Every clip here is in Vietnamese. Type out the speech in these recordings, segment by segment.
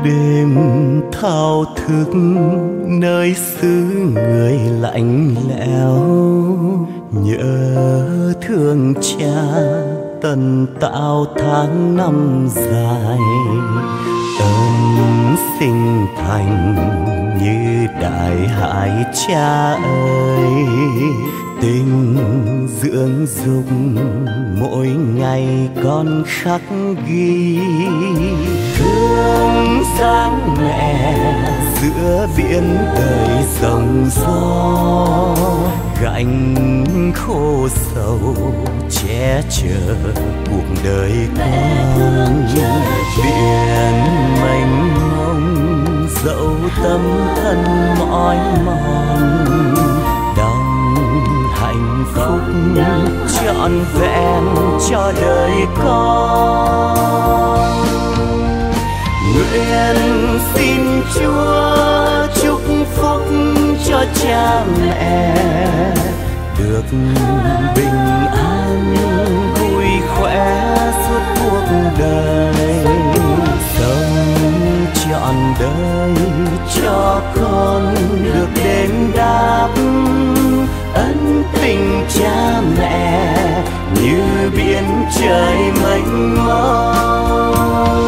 đêm thao thức nơi xứ người lạnh lẽo, nhớ thương cha tần tạo tháng năm dài. Ơn sinh thành như đại hải cha ơi, tình dưỡng dục mỗi ngày con khắc ghi. Thương dáng mẹ giữa biển đời sóng gió, gánh khô sầu che chở cuộc đời con. Biển mênh mông dẫu tâm thân mỏi mòn, đong hạnh phúc trọn vẹn cho đời con. Nguyện xin Chúa chúc phúc cho cha mẹ được bình an vui khỏe suốt cuộc đời, sống trọn đời cho con được đền đáp ân tình cha mẹ như biển trời mênh mông.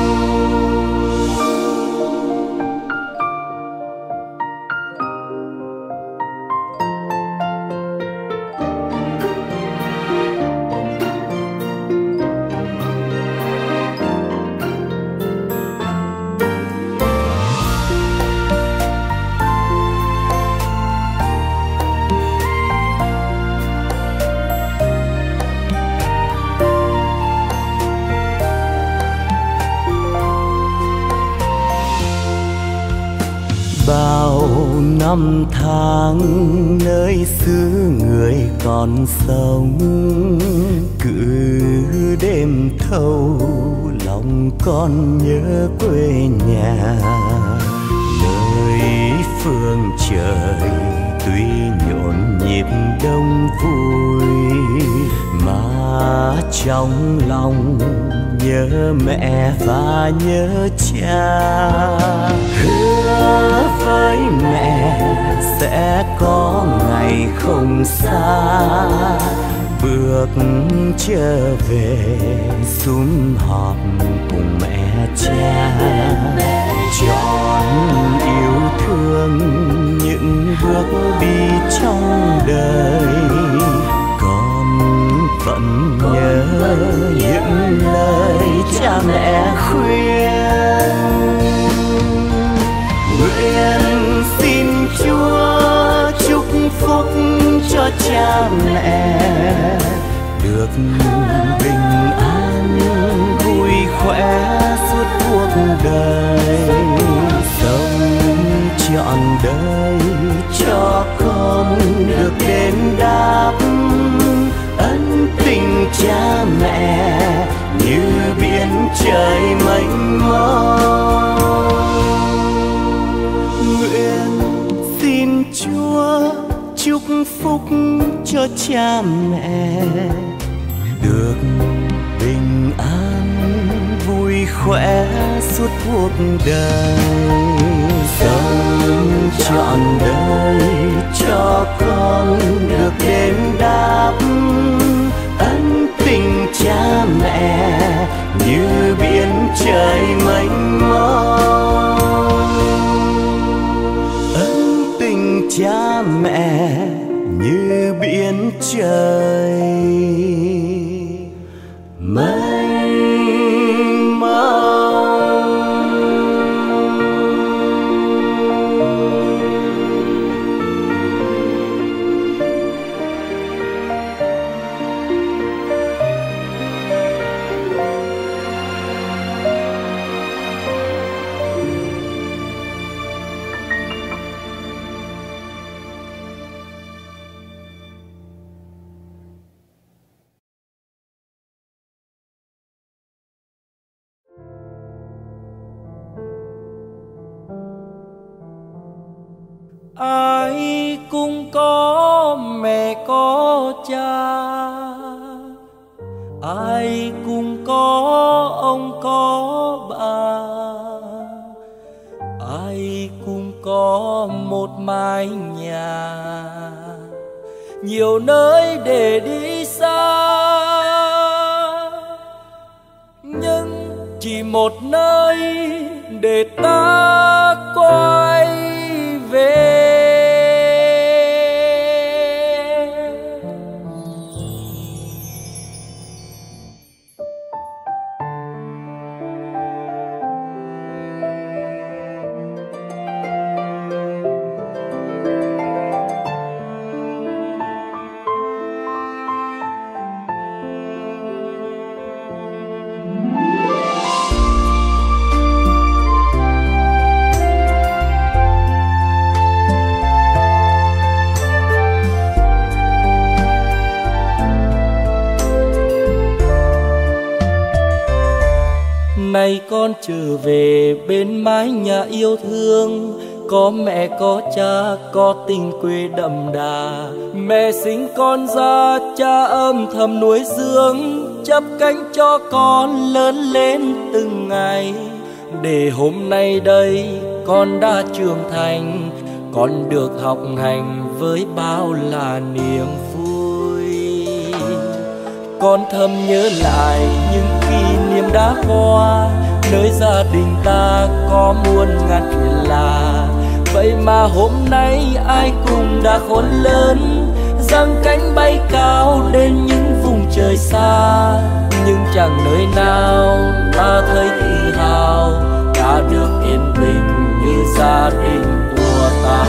Bao năm tháng nơi xứ người còn sống, cứ đêm thâu lòng con nhớ quê nhà. Nơi phương trời tuy nhộn nhịp đông vui, mà trong lòng nhớ mẹ và nhớ cha. Hứa với mẹ sẽ có ngày không xa, bước trở về sum họp cùng mẹ cha. Trọn yêu thương những bước đi trong đời, con vẫn nhớ những lời cha mẹ khuyên. Nguyện xin Chúa chúc phúc cho cha mẹ được bình an vui khỏe suốt cuộc đời, sống trọn đời cho con được đền đáp ân tình cha mẹ như biển trời mênh mông. Nguyện xin Chúa chúc phúc cho cha mẹ được bình an vui khỏe suốt cuộc đời, sống trọn đời cho con được đền đáp ân tình cha mẹ như biển trời mênh mông. Ân tình cha mẹ như biển trời mênh mông. Ai cũng có mẹ có cha, ai cũng có ông có bà, ai cũng có một mái nhà, nhiều nơi để đi xa, nhưng chỉ một nơi để ta quay về. Nay con trở về bên mái nhà yêu thương, có mẹ có cha có tình quê đậm đà. Mẹ sinh con ra, cha âm thầm nuôi dưỡng, chắp cánh cho con lớn lên từng ngày. Để hôm nay đây con đã trưởng thành, con được học hành với bao là niềm vui. Con thầm nhớ lại những kỷ niệm đã qua, nơi gia đình ta có muôn ngàn chuyện lạ. Vậy mà hôm nay ai cũng đã khôn lớn, giang cánh bay cao đến những vùng trời xa. Nhưng chẳng nơi nào ta thấy tự hào, đã được yên bình như gia đình của ta.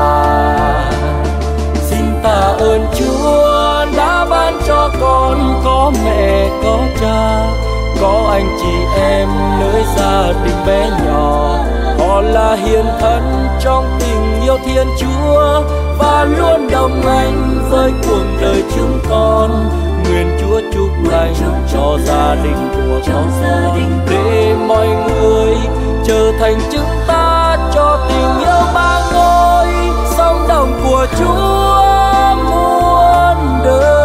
Xin tạ ơn Chúa đã ban cho con có mẹ có cha, có anh chị em nơi gia đình bé nhỏ. Họ là hiền thân trong tình yêu Thiên Chúa và luôn đồng hành với cuộc đời chúng con. Nguyện Chúa chúc lành cho gia đình của con, để mọi người trở thành chứng ta cho tình yêu ba ngôi, sóng đồng của Chúa muôn đời.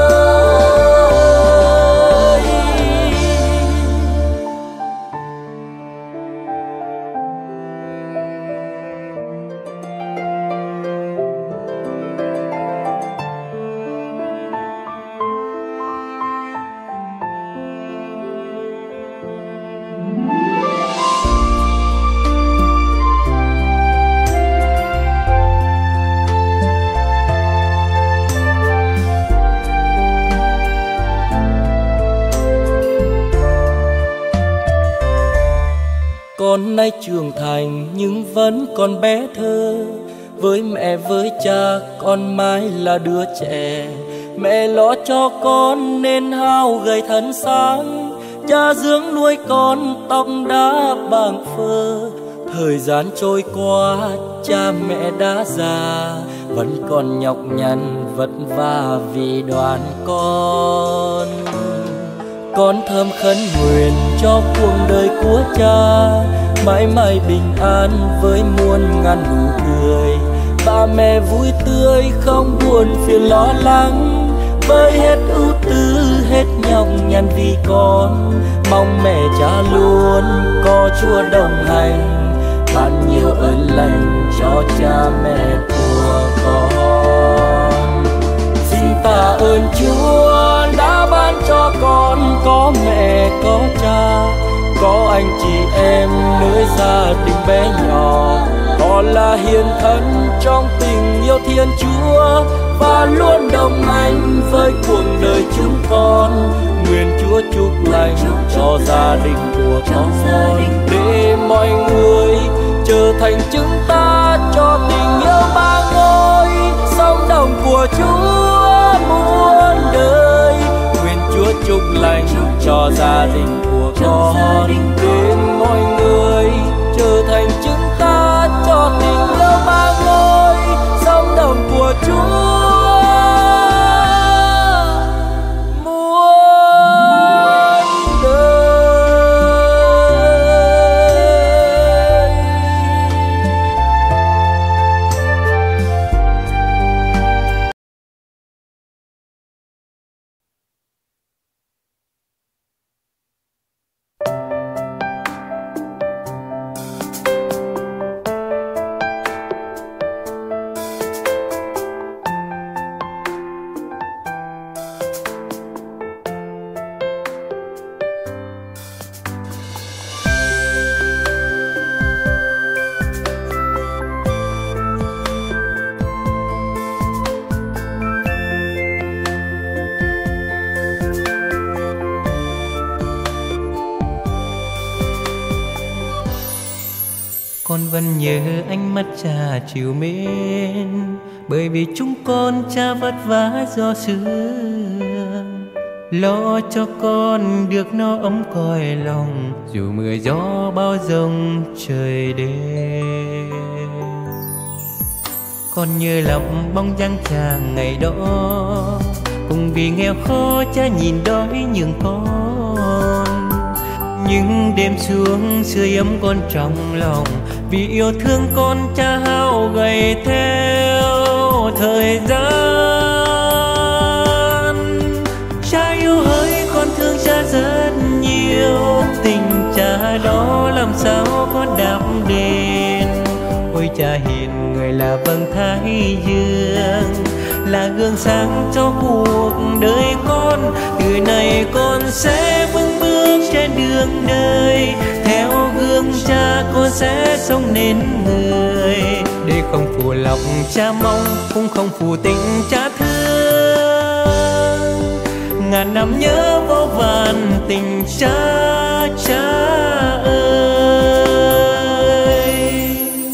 Con nay trưởng thành nhưng vẫn còn bé thơ, với mẹ với cha con mãi là đứa trẻ. Mẹ lo cho con nên hao gầy thân sáng, cha dưỡng nuôi con tóc đã bạc phơ. Thời gian trôi qua cha mẹ đã già, vẫn còn nhọc nhằn vất vả vì đoàn con. Con thầm khấn nguyện cho cuộc đời của cha mãi mãi bình an với muôn ngàn nụ cười. Ba mẹ vui tươi không buồn phiền lo lắng, với hết ưu tư hết nhọc nhằn vì con. Mong mẹ cha luôn có Chúa đồng hành, ban nhiều ơn lành cho cha mẹ của con. Xin tạ ơn Chúa đã ban cho con có mẹ có cha, có anh chị em nơi gia đình bé nhỏ. Họ là hiền thân trong tình yêu Thiên Chúa và luôn đồng hành với cuộc đời chúng con. Nguyện Chúa chúc lành cho gia đình của con, để mọi người trở thành chứng ta cho tình yêu ba ngôi, sóng đồng của Chúa muôn đời. Nguyện Chúa chúc lành cho gia đình của con, để mọi người trở thành chứng ta cho tình yêu ba ngôi, sóng đồng của Chúa muôn đời. Con vẫn nhớ ánh mắt cha chiều mến, bởi vì chúng con cha vất vả do sương, lo cho con được no ấm cõi lòng, dù mưa gió bao giông trời đêm. Con nhớ lắm bóng dáng cha ngày đó, cùng vì nghèo khó cha nhìn đói nhường con. Nhưng đêm xuống sưởi ấm con trong lòng, vì yêu thương con cha hao gầy theo thời gian. Cha yêu hỡi con thương cha rất nhiều, tình cha đó làm sao con đáp đền. Ôi cha hiền người là vầng thái dương, là gương sáng cho cuộc đời con. Từ nay con sẽ vững bước trên đường đời, theo gương cha con sẽ sống nên người. Để không phụ lòng cha mong, cũng không phụ tình cha thương. Ngàn năm nhớ vô vàn tình cha, cha ơi.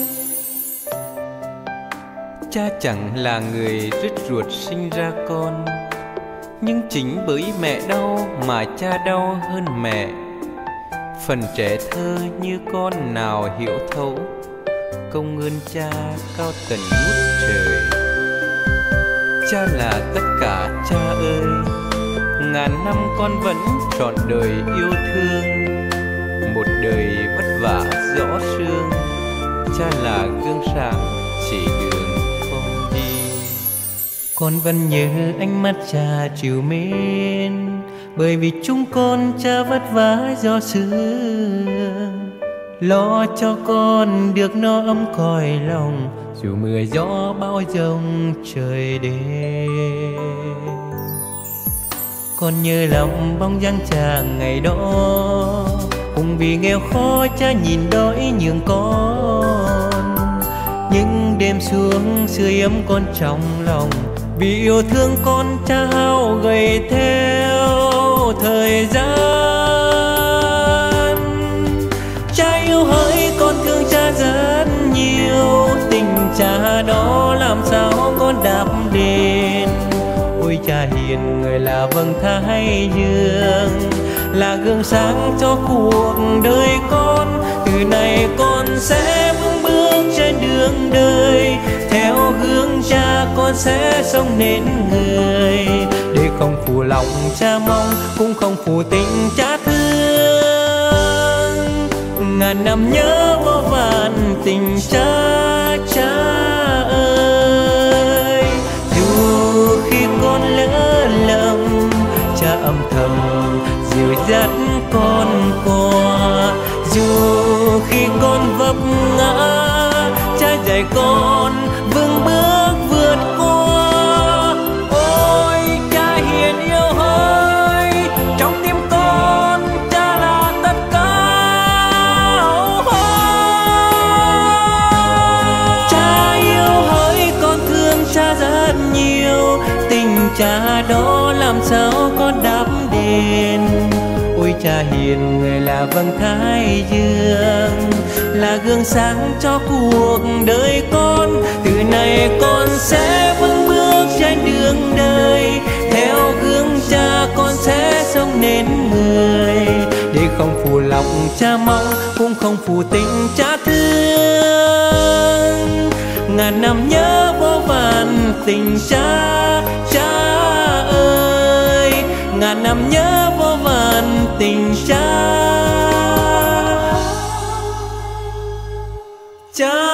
Cha chẳng là người rứt ruột sinh ra con, nhưng chính bởi mẹ đau mà cha đau hơn mẹ. Phần trẻ thơ như con nào hiểu thấu, công ơn cha cao tận ngút trời. Cha là tất cả cha ơi, ngàn năm con vẫn trọn đời yêu thương. Một đời vất vả rõ sương, cha là gương sáng chỉ đường con đi. Con vẫn nhớ ánh mắt cha chiều mến, bởi vì chúng con cha vất vả do sương, lo cho con được no ấm cõi lòng, dù mưa gió bão giông trời đêm. Con nhớ lòng bóng dáng cha ngày đó, cùng vì nghèo khó cha nhìn đói nhường con. Nhưng đêm xuống sưởi ấm con trong lòng, vì yêu thương con cha hao gầy theo thời gian. Cha yêu hỡi con thương cha rất nhiều, tình cha đó làm sao con đáp đền. Ôi cha hiền người là vầng thái dương, là gương sáng cho cuộc đời con. Từ nay con sẽ vững bước trên đường đời, theo hướng cha con sẽ sống nên người. Để không phụ lòng cha mong, cũng không phụ tình cha thương. Ngàn năm nhớ vô vàn tình cha, cha ơi. Dù khi con lỡ lầm, cha âm thầm dìu dắt con qua. Dù khi con vấp ngã, cha dạy con vững bước vượt qua. Ôi cha hiền yêu hỡi, trong tim con cha là tất cả. Cha yêu hỡi con thương cha rất nhiều, tình cha đó làm sao con đáp đền. Ôi cha hiền người là vầng thái dương, là gương sáng cho cuộc đời con. Từ nay con sẽ vững bước trên đường đời, theo gương cha con sẽ sống nên người. Để không phụ lòng cha mong, cũng không phụ tình cha thương. Ngàn năm nhớ vô vàn tình cha, cha ơi. Ngàn năm nhớ vô vàn tình cha, cha.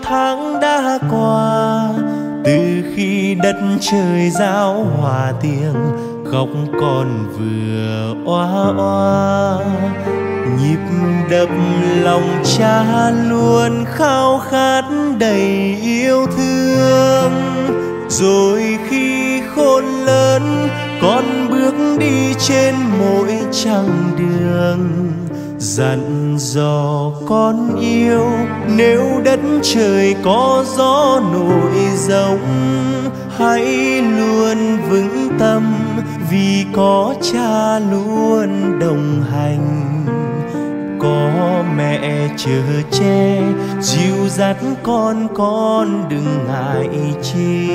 tháng đã qua, từ khi đất trời giao hòa tiếng khóc con vừa oa oa. Nhịp đập lòng cha luôn khao khát đầy yêu thương. Rồi khi khôn lớn con bước đi trên mỗi chặng đường, dặn dò con yêu nếu đất trời có gió nổi giông, hãy luôn vững tâm vì có cha luôn đồng hành. Có mẹ chở che dìu dắt con đừng ngại chi.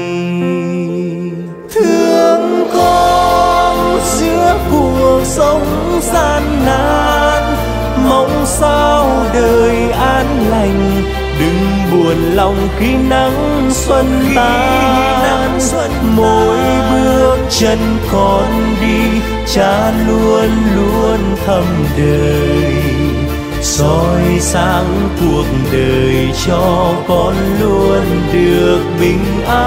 Thương con giữa cuộc sống gian nan, mong sao đời an lành. Đừng buồn lòng khi nắng xuân tan, mỗi bước chân con đi cha luôn luôn thầm đời. Soi sáng cuộc đời cho con luôn được bình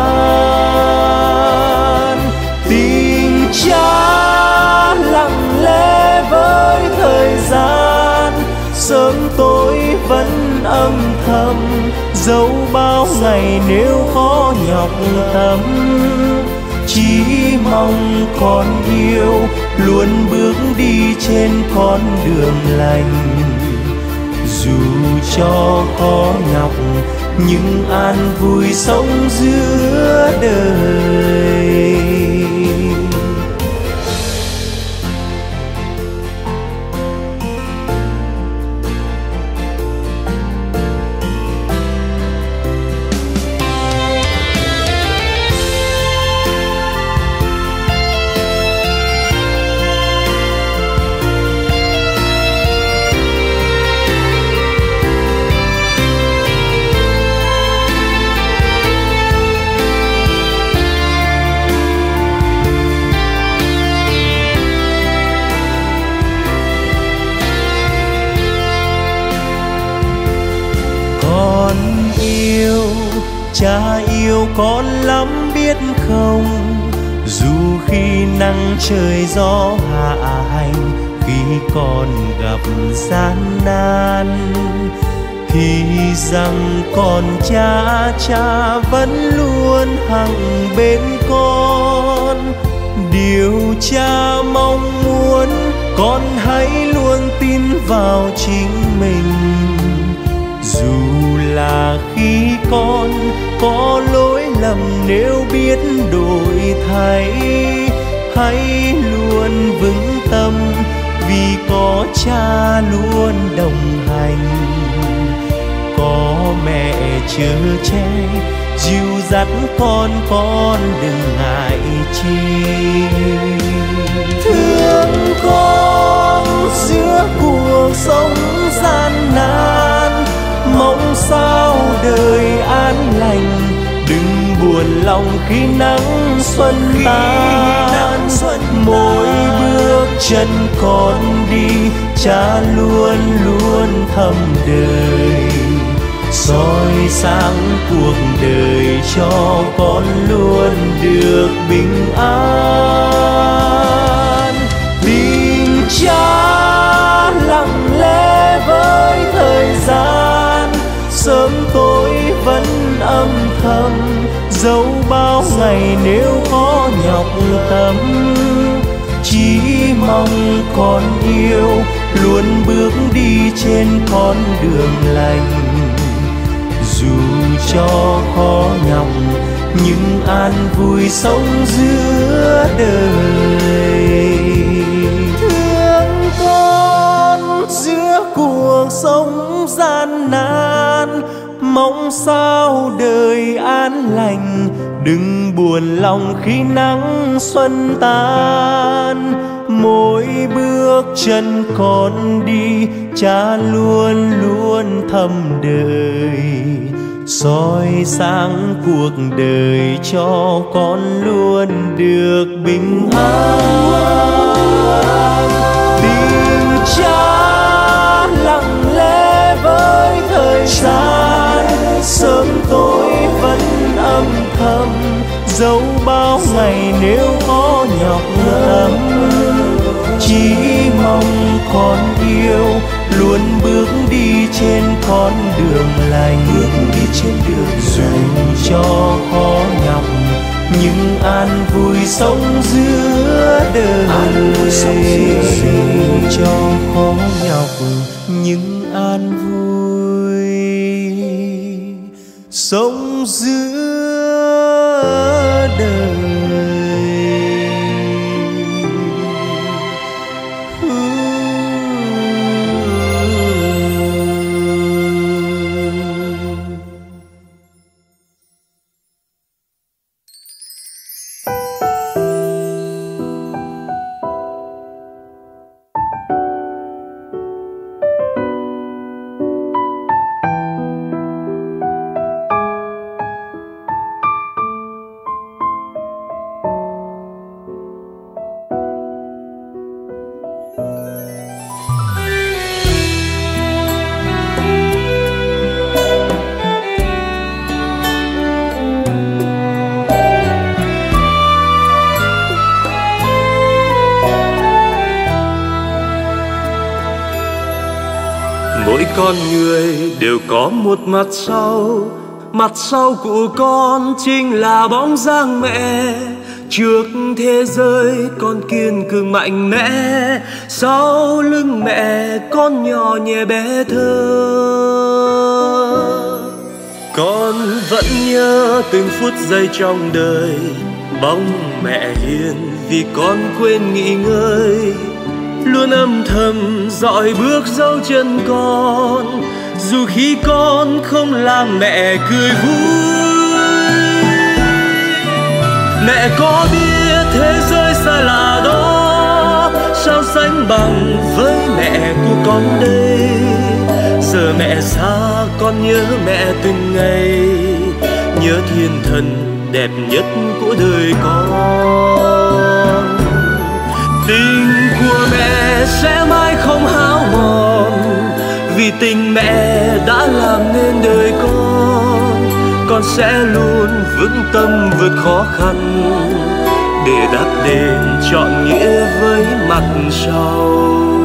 an. Tình cha lặng lẽ với thời gian, sớm tối vẫn âm thầm, dẫu bao ngày nếu khó nhọc tâm. Chỉ mong con yêu luôn bước đi trên con đường lành. Dù cho khó nhọc nhưng an vui sống giữa đời. Cha yêu con lắm biết không, dù khi nắng trời gió hạ hành, khi con gặp gian nan, thì rằng con cha vẫn luôn hằng bên con. Điều cha mong muốn con hãy luôn tin vào chính mình. Dù là khi con có lỗi lầm nếu biết đổi thay, hãy luôn vững tâm vì có cha luôn đồng hành. Có mẹ chở che dìu dắt con đừng ngại chi. Thương con giữa cuộc sống gian nan, mong sao đời an lành. Đừng buồn lòng khi nắng xuân tan, mỗi bước chân con đi cha luôn luôn thầm đời. Soi sáng cuộc đời cho con luôn được bình an. Tình cha lặng lẽ với thời gian, sớm tối vẫn âm thầm, dẫu bao ngày nếu có nhọc tâm. Chỉ mong con yêu luôn bước đi trên con đường lành. Dù cho khó nhọc nhưng an vui sống giữa đời. Thương con giữa cuộc sống gian nan, mong sao đời an lành. Đừng buồn lòng khi nắng xuân tan, mỗi bước chân con đi cha luôn luôn thầm đời. Soi sáng cuộc đời cho con luôn được bình an. Tình cha lặng lẽ với thời gian, sớm dẫu bao ngày nếu có nhọc lắm, chỉ mong con yêu luôn bước đi trên con đường lành, dành cho khó nhọc những an vui sống giữa đời, dành cho khó nhọc những an vui sống giữa đời. Mỗi con người đều có một mặt sau của con chính là bóng dáng mẹ. Trước thế giới con kiên cường mạnh mẽ, sau lưng mẹ con nhỏ nhẹ bé thơ. Con vẫn nhớ từng phút giây trong đời, bóng mẹ hiền vì con quên nghỉ ngơi, luôn âm thầm dõi bước dấu chân con, dù khi con không làm mẹ cười vui. Mẹ có biết thế giới xa lạ đó sao sánh bằng với mẹ của con đây. Giờ mẹ xa con nhớ mẹ từng ngày, nhớ thiên thần đẹp nhất của đời con. Tình của mẹ sẽ mãi không hao mòn, vì tình mẹ đã làm nên đời con. Con sẽ luôn vững tâm vượt khó khăn, để đáp đền trọn nghĩa với mặt sau.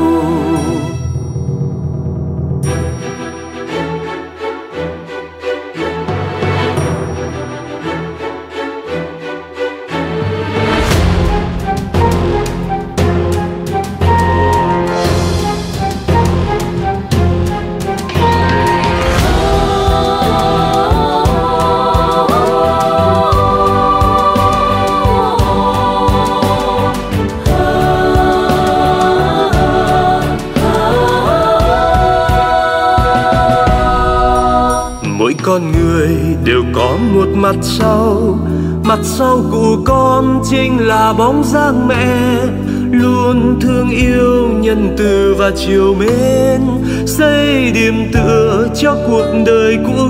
Mỗi con người đều có một mặt sau của con chính là bóng dáng mẹ, luôn thương yêu nhân từ và chiều mến, xây điểm tựa cho cuộc đời của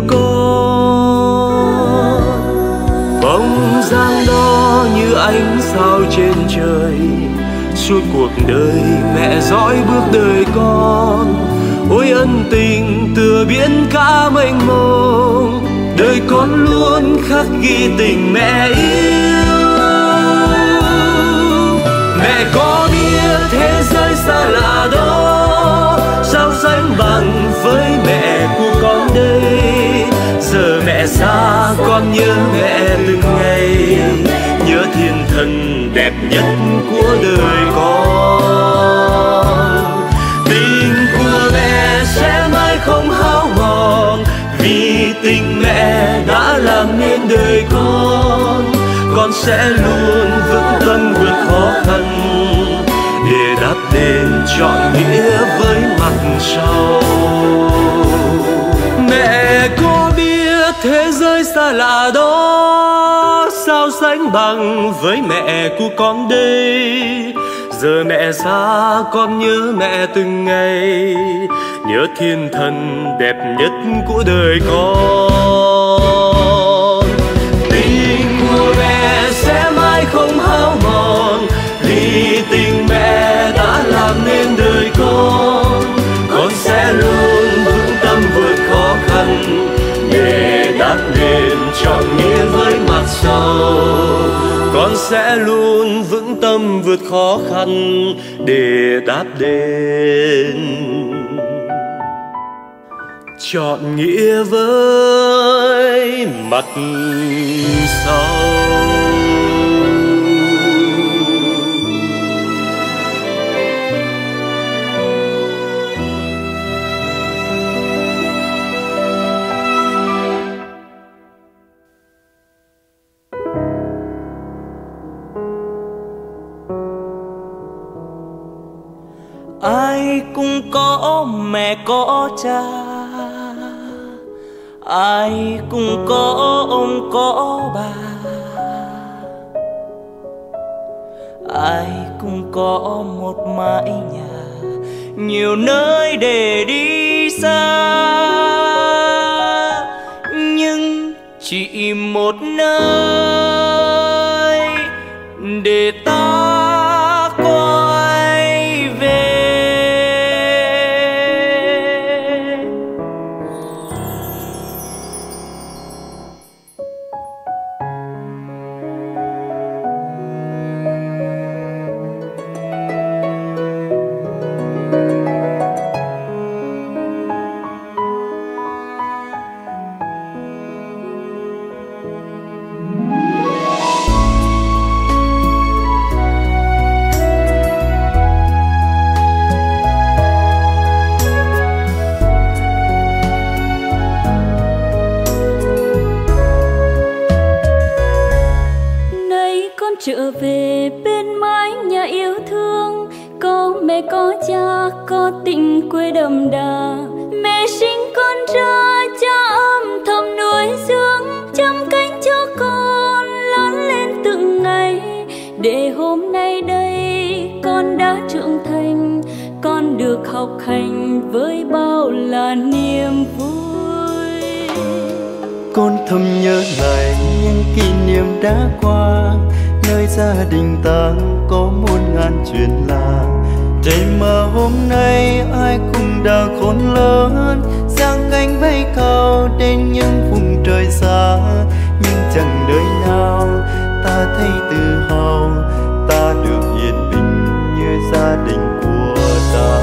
con. Bóng dáng đó như ánh sao trên trời, suốt cuộc đời mẹ dõi bước đời con. Ôi ân tình tựa biển cả mênh mông, đời con luôn khắc ghi tình mẹ yêu. Mẹ có biết thế giới xa lạ đó sao sánh bằng với mẹ của con đây. Giờ mẹ xa con nhớ mẹ từng ngày, nhớ thiên thần đẹp nhất của đời con. Tình của mẹ sẽ mãi không hao mòn, vì tình mẹ đã làm nên đời con. Con sẽ luôn vững tâm vượt khó khăn, để đáp đền trọn nghĩa với mặt sau. Mẹ có biết thế giới xa lạ đó sao sánh bằng với mẹ của con đây. Giờ mẹ xa con nhớ mẹ từng ngày, nhớ thiên thần đẹp nhất của đời con. Tình của mẹ sẽ mãi không hao mòn, vì tình mẹ đã làm nên đời con. Con sẽ luôn vững tâm vượt khó khăn, để đáp đền trọn nghĩa với mặt sau. con sẽ luôn vững tâm vượt khó khăn để đáp đến trọn nghĩa với mặt sau. Ai cũng có mẹ có cha, ai cũng có ông có bà, ai cũng có một mái nhà, nhiều nơi để đi xa, nhưng chỉ một nơi để ta quay về. Trở về bên mái nhà yêu thương, có mẹ có cha, có tình quê đậm đà. Mẹ sinh con ra, cha âm thầm nuôi dưỡng, chăm cánh cho con lớn lên từng ngày. Để hôm nay đây con đã trưởng thành, con được học hành với bao là niềm vui. Con thầm nhớ lại những kỷ niệm đã qua, nơi gia đình ta có muôn ngàn chuyện lạ. Vậy mà hôm nay ai cũng đã khôn lớn, giang cánh bay cao đến những vùng trời xa. Nhưng chẳng nơi nào ta thấy tự hào, ta được yên bình như gia đình của ta.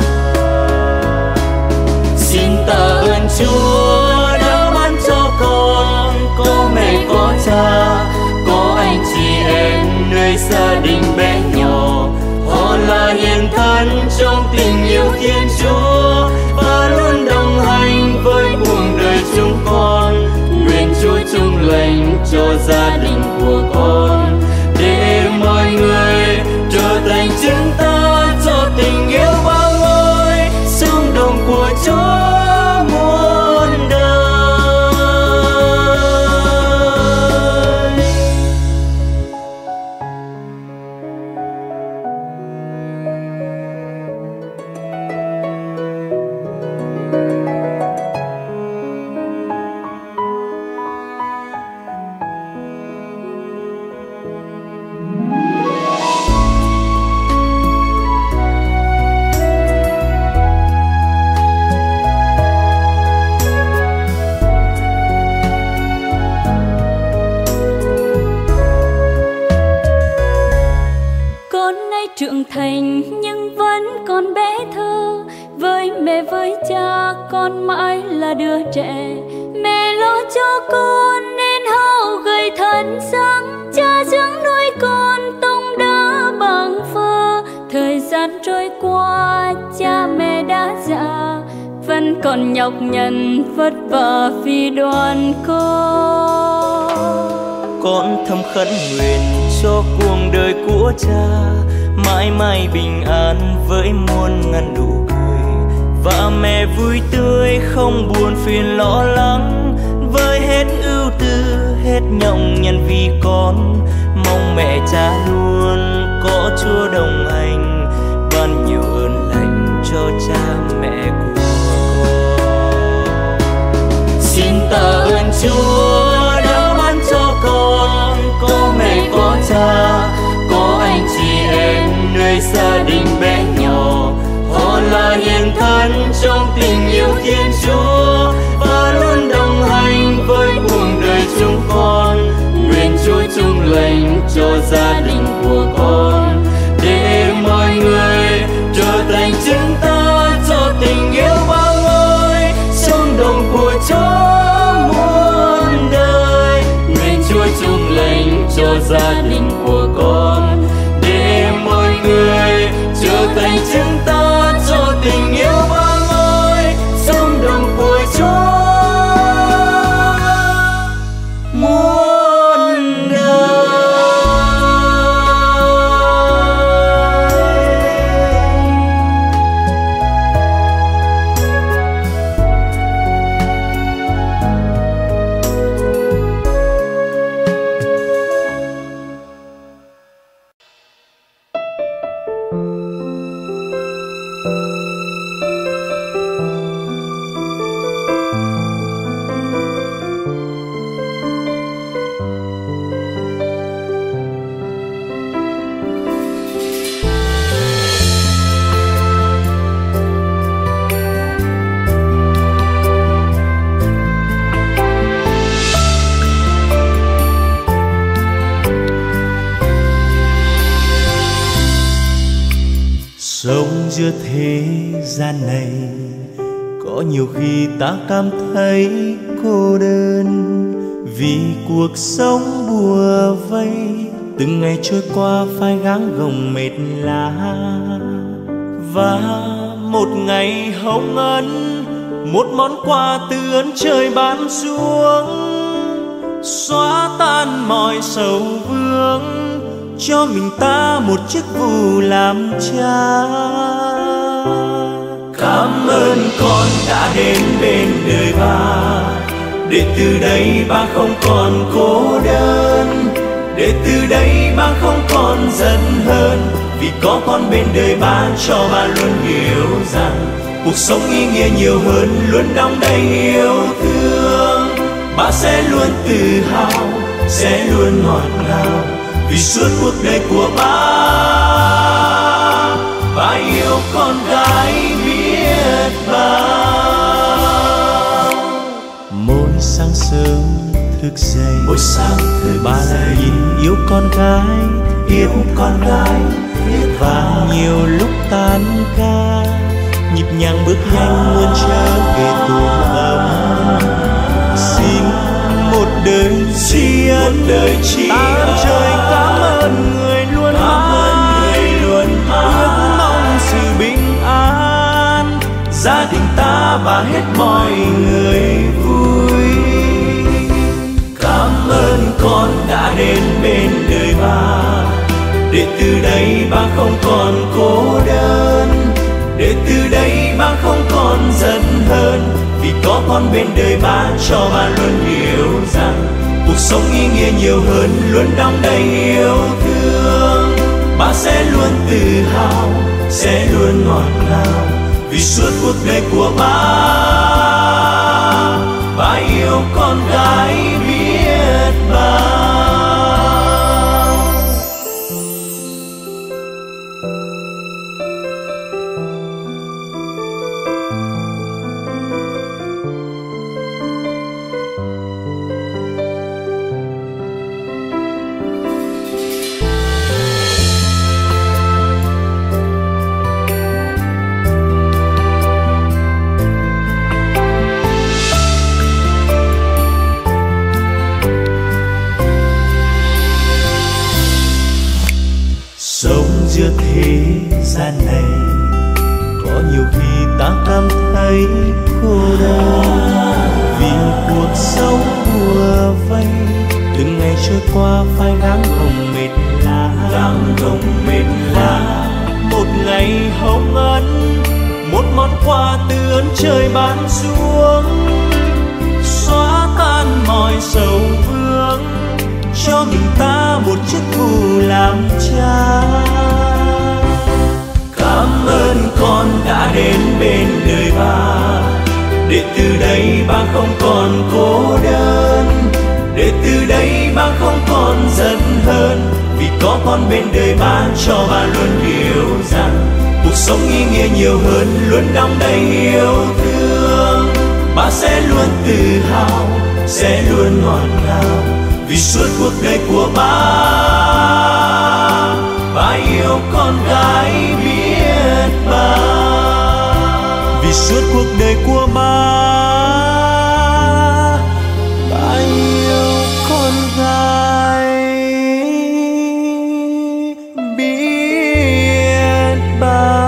Xin tạ ơn Chúa đã ban cho con có mẹ có cha, có anh chị em nơi gia đình bé nhỏ. Họ là hiền thân trong tình yêu Thiên Chúa và luôn đồng hành với cuộc đời chúng con. Nguyện Chúa chung lành cho gia đình của con, để mọi người trở thành chứng ta cho tình yêu bao ngôi, xung động của Chúa muôn đời. Trưởng thành nhưng vẫn còn bé thơ, với mẹ với cha con mãi là đứa trẻ. Mẹ lo cho con nên hao gầy thân sáng, cha dưỡng nuôi con tung đá bằng phơ. Thời gian trôi qua cha mẹ đã già, vẫn còn nhọc nhằn vất vả vì đoàn con thầm khấn nguyện cho cuộc đời của cha mãi mãi bình an với muôn ngàn nụ cười, và mẹ vui tươi không buồn phiền lo lắng, với hết ưu tư hết nhọc nhằn vì con. Mong mẹ cha luôn có Chúa đồng hành, ban nhiều ơn lành cho cha mẹ của con. Xin tạ ơn Chúa đã ban cho con có mẹ có cha, có anh chị em nơi gia đình bé nhỏ. Họ là hiền thân trong tình yêu Thiên Chúa và luôn đồng hành với cuộc đời chúng con. Nguyện Chúa chung lành cho gia Sống giữa thế gian này, có nhiều khi ta cảm thấy cô đơn, vì cuộc sống bùa vây, từng ngày trôi qua phải gắng gồng mệt lá. Và một ngày hồng ân, một món quà từ ơn trời ban xuống, xóa tan mọi sầu vương, cho mình ta một chiếc vù làm cha. Cảm ơn con đã đến bên đời ba, để từ đây ba không còn cô đơn, để từ đây ba không còn giận hờn, vì có con bên đời ba cho ba luôn hiểu rằng cuộc sống ý nghĩa nhiều hơn, luôn đong đầy yêu thương. Ba sẽ luôn tự hào, sẽ luôn ngọt ngào, vì suốt cuộc đời của ba yêu con gái biết bao. Mỗi sáng sớm thức dậy, ba lại nhìn yêu con gái, và nhiều lúc tan ca, nhịp nhàng bước nhanh muốn trở về tổ ấm. Xin một đời tri ân, ta trời cảm ơn người luôn mãi, ước mong sự bình an, gia đình ta và hết mọi người vui. Cảm ơn con đã đến bên đời ba, để từ đây ba không còn cô đơn, để từ đây ba không còn giận hờn, vì có con bên đời ba cho ba luôn hiểu rằng cuộc sống ý nghĩa nhiều hơn, luôn đong đầy yêu thương. Ba sẽ luôn tự hào, sẽ luôn ngọt ngào, vì suốt cuộc đời của ba yêu con gái biết bao. Giữa thế gian này, có nhiều khi ta cảm thấy cô đơn, vì cuộc sống bùa vây, từng ngày trôi qua phải gắng gồng mệt lá. Một ngày hồng ân, một món quà từ ơn trời ban xuống, xóa tan mọi sầu vương, cho mình ta một chiếc vù làm cha. Cảm ơn con đã đến bên đời ba, để từ đây ba không còn cô đơn, để từ đây ba không còn giận hờn, vì có con bên đời ba cho ba luôn hiểu rằng cuộc sống ý nghĩa nhiều hơn, luôn đong đầy yêu thương. Ba sẽ luôn tự hào, sẽ luôn ngọt ngào, vì suốt cuộc đời của ba yêu con gái biết bao. Vì suốt cuộc đời của ba yêu con gái biết bao.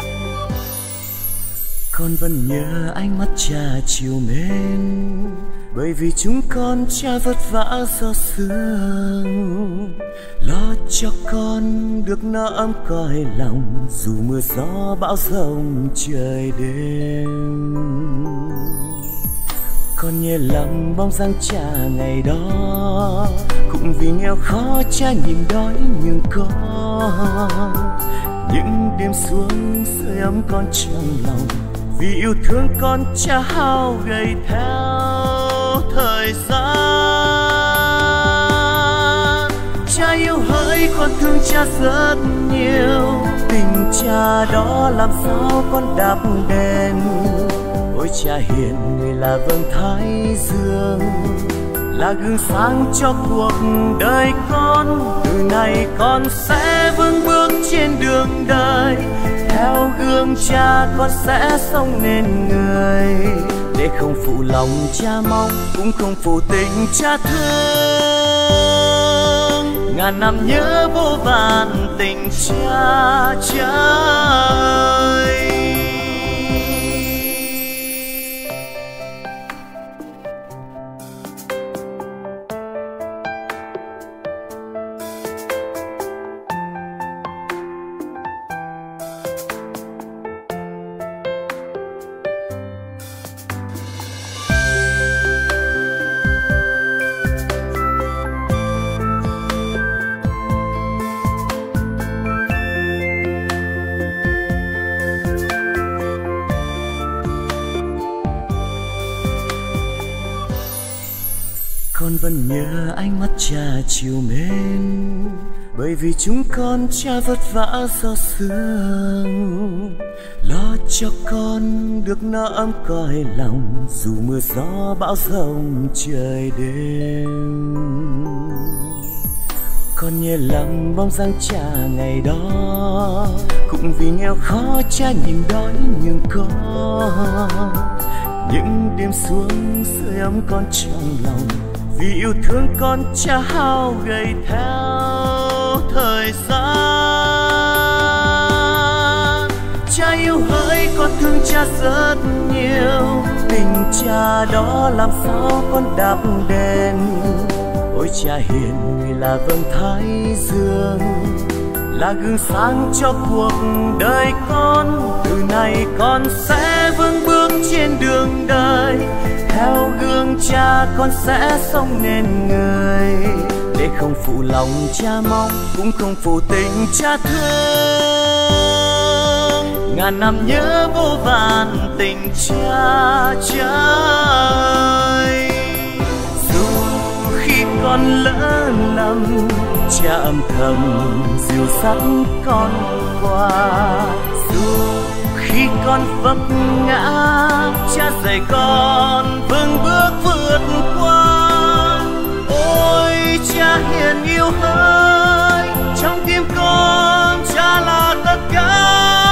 Con vẫn nhớ ánh mắt cha chiều mến, bởi vì chúng con cha vất vả do sương, lo cho con được no ấm cõi lòng dù mưa gió bão giông trời đêm. Con nhớ lắm bóng dáng cha ngày đó, cũng vì nghèo khó cha nhìn đói nhường con, những đêm xuống sưởi ấm con trong lòng, vì yêu thương con cha hao gầy theo thời gian. Cha yêu hỡi con thương cha rất nhiều, tình cha đó làm sao con đạp đền. Ôi cha hiền người là vầng thái dương, là gương sáng cho cuộc đời con. Từ nay con sẽ vững bước trên đường đời, theo gương cha con sẽ sống nên người, để không phụ lòng cha mong, cũng không phụ tình cha thương. Ngàn năm nhớ vô vàn tình cha ơi. Con vẫn nhớ ánh mắt cha chiều mến, bởi vì chúng con cha vất vả do sương, lo cho con được no ấm cõi lòng dù mưa gió bão giông trời đêm. Con nhớ lắm bóng dáng cha ngày đó, cũng vì nghèo khó cha nhìn đói nhường con, những đêm xuống sưởi ấm con trong lòng, vì yêu thương con cha hao gầy theo thời gian. Cha yêu hỡi con thương cha rất nhiều, tình cha đó làm sao con đạp đền. Ôi cha hiền người là vầng thái dương, là gương sáng cho cuộc đời con. Từ nay con sẽ vững bước trên đường đời, theo gương cha con sẽ sống nên người, để không phụ lòng cha mong, cũng không phụ tình cha thương. Ngàn năm nhớ vô vàn tình cha ơi. Dù khi con lỡ lầm, cha âm thầm dìu dắt con qua. Dù khi con vấp ngã, cha dạy con vững bước vượt qua. Ôi cha hiền yêu hỡi, trong tim con cha là tất cả.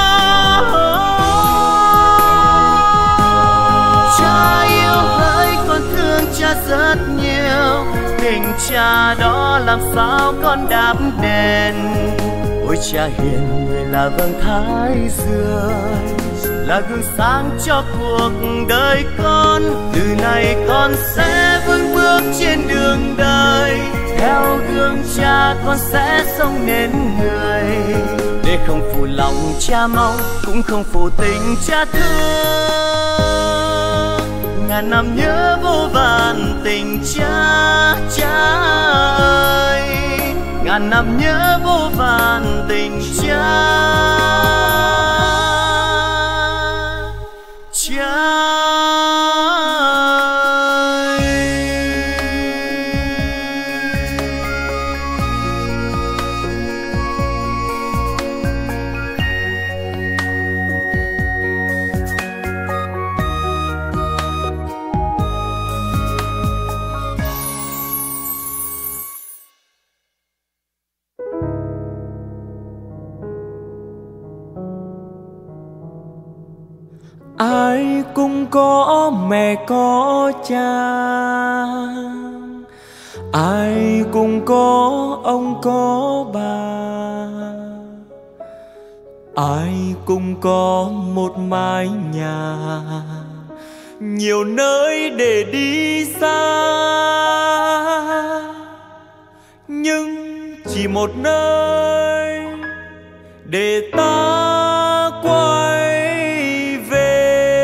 Cha yêu hỡi, con thương cha rất nhiều, tình cha đó làm sao con đáp đền. Ôi cha hiền người là vầng thái dương, là gương sáng cho cuộc đời con. Từ nay con sẽ vững bước trên đường đời, theo gương cha con sẽ sống nên người, để không phụ lòng cha mong, cũng không phụ tình cha thương. Ngàn năm nhớ vô vàn tình cha ơi, ngàn năm nhớ vô vàn tình cha ơi. Ai cũng có mẹ có cha, ai cũng có ông có bà, ai cũng có một mái nhà, nhiều nơi để đi xa, nhưng chỉ một nơi để ta quay về.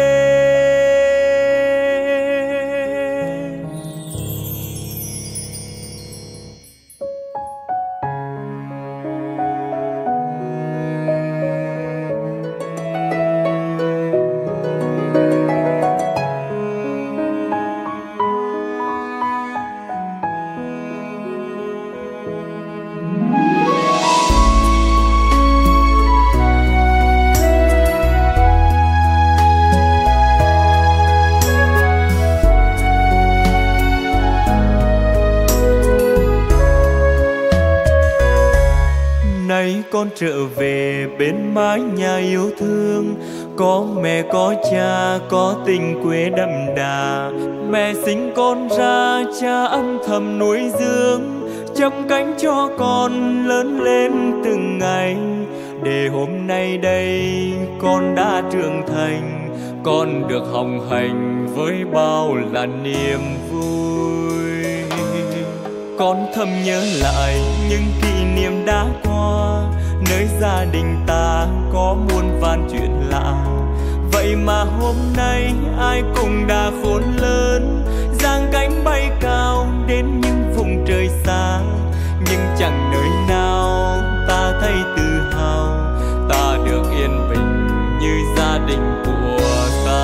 Nay con trở về bên mái nhà yêu thương, có mẹ có cha có tình quê đậm đà. Mẹ sinh con ra, cha âm thầm nuôi dưỡng, chăm cánh cho con lớn lên từng ngày. Để hôm nay đây con đã trưởng thành, con được hồng hành với bao là niềm vui. Con thầm nhớ lại những kỷ niệm đã qua, nơi gia đình ta có muôn vàn chuyện lạ. Vậy mà hôm nay ai cũng đã khôn lớn, giang cánh bay cao đến những vùng trời xa. Nhưng chẳng nơi nào ta thấy tự hào, ta được yên bình như gia đình của ta.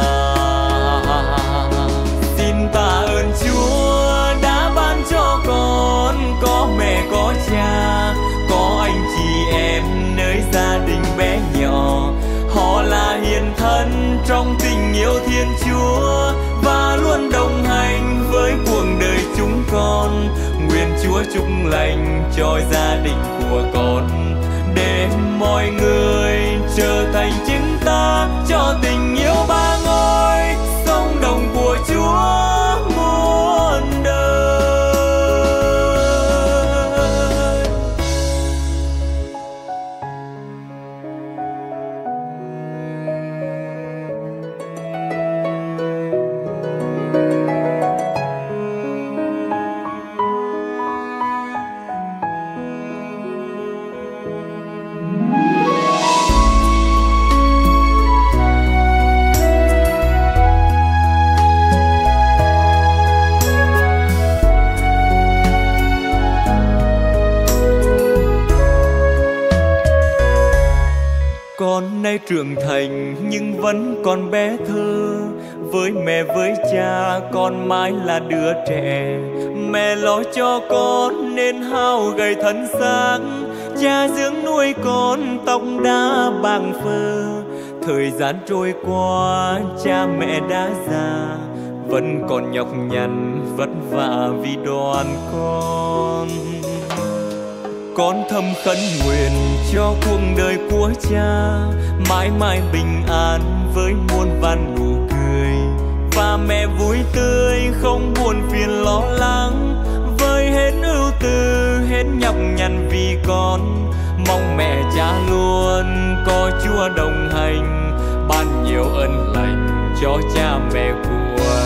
Xin tạ ơn Chúa đã ban cho con có mẹ có cha, có anh chị em nơi gia đình bé nhỏ. Họ là hiền thân trong tình yêu Thiên Chúa và luôn đồng hành với cuộc đời chúng con. Nguyện Chúa chúc lành cho gia đình của con, để mọi người trở thành chính ta cho tình yêu ba ngôi sông đồng của Chúa muôn đời. Con nay trưởng thành nhưng vẫn còn bé thơ, với mẹ với cha con mãi là đứa trẻ. Mẹ lo cho con nên hao gầy thân xác, cha dưỡng nuôi con tóc đã bạc phơ. Thời gian trôi qua cha mẹ đã già, vẫn còn nhọc nhằn vất vả vì đoàn con. Con thầm khấn nguyện cho cuộc đời của cha mãi mãi bình an với muôn vàn nụ cười, và mẹ vui tươi không buồn phiền lo lắng, với hết ưu tư hết nhọc nhằn vì con. Mong mẹ cha luôn có Chúa đồng hành, ban nhiều ân lành cho cha mẹ của